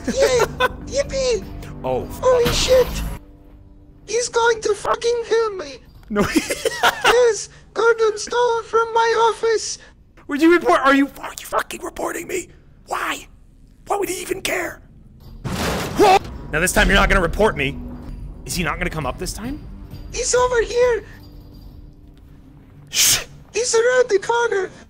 Yay! Yippee! Oh. Holy shit! He's going to fucking kill me! No. Yes! Gordon stole from my office! Would you report? Are you fucking reporting me? Why? Why would he even care? Whoa! Now this time you're not gonna report me. Is he not gonna come up this time? He's over here! Shh! He's around the corner!